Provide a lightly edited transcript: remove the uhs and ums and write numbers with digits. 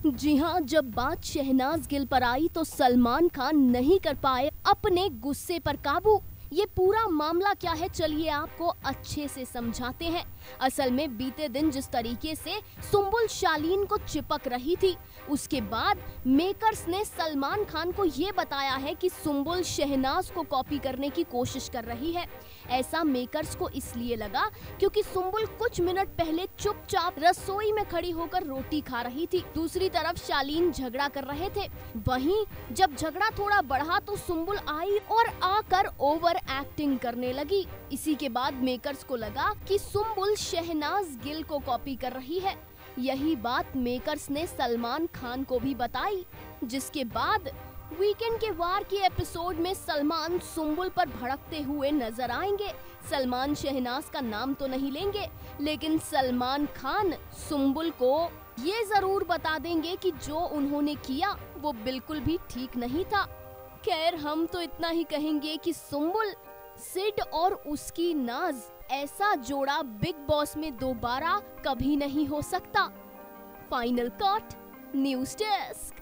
जी हाँ, जब बात शहनाज गिल पर आई तो सलमान खान नहीं कर पाए अपने गुस्से पर काबू। ये पूरा मामला क्या है, चलिए आपको अच्छे से समझाते हैं। असल में बीते दिन जिस तरीके से सुम्बुल शालीन को चिपक रही थी, उसके बाद मेकर्स ने सलमान खान को ये बताया है कि सुम्बुल शहनाज को कॉपी करने की कोशिश कर रही है। ऐसा मेकर्स को इसलिए लगा क्योंकि सुम्बुल कुछ मिनट पहले चुपचाप रसोई में खड़ी होकर रोटी खा रही थी। दूसरी तरफ शालीन झगड़ा कर रहे थे। वहीं जब झगड़ा थोड़ा बढ़ा तो सुम्बुल आई और आकर ओवर एक्टिंग करने लगी। इसी के बाद मेकर्स को लगा कि सुम्बुल शहनाज गिल को कॉपी कर रही है। यही बात मेकर्स ने सलमान खान को भी बताई, जिसके बाद वीकेंड के वार के एपिसोड में सलमान सुम्बुल पर भड़कते हुए नजर आएंगे। सलमान शहनाज का नाम तो नहीं लेंगे, लेकिन सलमान खान सुम्बुल को ये जरूर बता देंगे कि जो उन्होंने किया वो बिल्कुल भी ठीक नहीं था। खैर, हम तो इतना ही कहेंगे कि सुम्बुल, सिड और उसकी नाज, ऐसा जोड़ा बिग बॉस में दोबारा कभी नहीं हो सकता। Final cut, news desk.